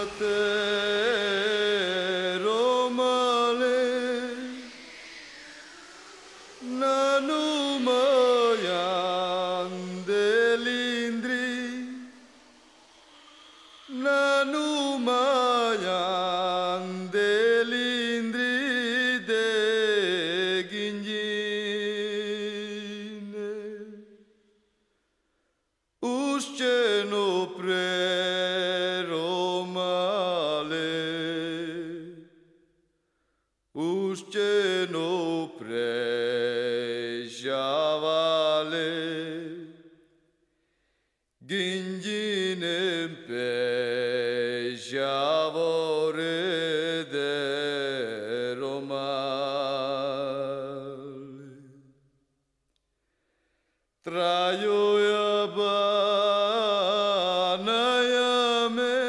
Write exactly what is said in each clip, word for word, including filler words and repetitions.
romale nanumayan delindri nanumayan delindri de gingine usceno pre Usceno prejavale, ginginem pejavore de romale. Traio yabanayame,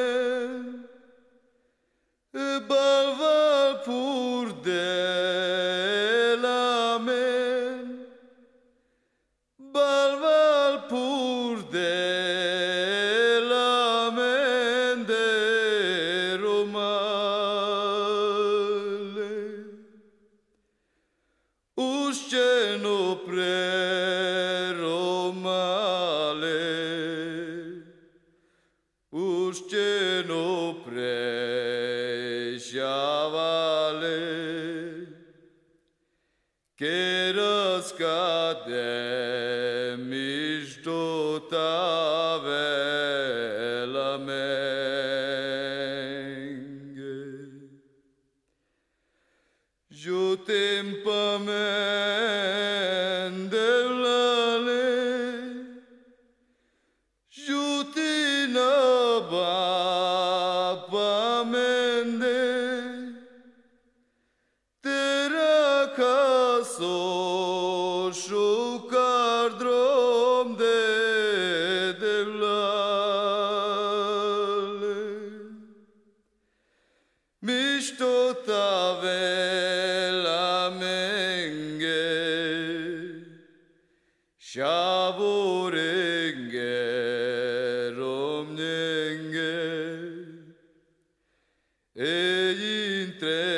balval pur de balval pur de la mende romale usceno pre romale usceno pre shavale che rascade mijtotave la menge jutempamen devlale jutina bapamende tera caso șucar drom de devlale miștotave la menge șavorenge romnenge e intre